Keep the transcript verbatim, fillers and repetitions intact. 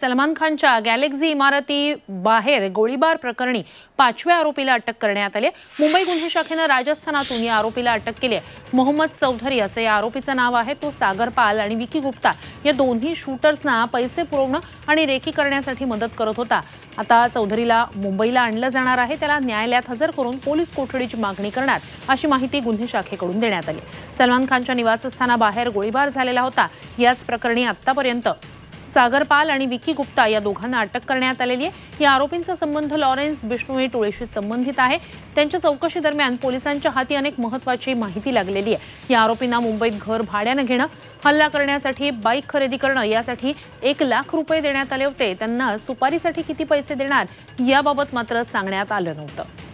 सलमान खानच्या गॅलेक्सी इमारती बाहेर गोळीबार प्रकरणी पाचव्या आरोपीला अटक करण्यात आली आहे। मुंबई गुन्हे शाखेने राजस्थानातून या आरोपीला अटक केली आहे। मोहम्मद चौधरी असं या आरोपीचं नाव आहे। तो सागर पाल आणि विकी गुप्ता या दोन्ही शूटर्सना पैसे पुरवणं आणि रेकी करण्यासाठी मदत करत होता। आता चौधरीला मुंबईला आणलं जाणार आहे। त्याला न्यायालयात हजर करून पोलीस कोठडीची मागणी करणार अशी माहिती गुन्हे शाखेकडून देण्यात आली। सलमान खानच्या निवासस्थानाबाहेर गोळीबार झालेला होता। याच प्रकरणी आतापर्यंत सागर पाल आणि विकी गुप्ता या दोघांना अटक करण्यात आलेली आहे। या आरोपींचा संबंध लॉरेन्स बिश्नोई टोळीशी संबंधित आहे। त्यांच्या चौकशी दरम्यान पोलिसांच्या हाती अनेक महत्त्वाची माहिती लागलेली आहे। या आरोपींना मुंबईत घर भाड्याने घेणं, हल्ला करण्यासाठी बाईक खरेदी करणं यासाठी एक लाख रुपये देण्यात आले होते। त्यांना सुपारीसाठी किती पैसे देणार याबाबत मात्र सांगण्यात आलं नव्हतं।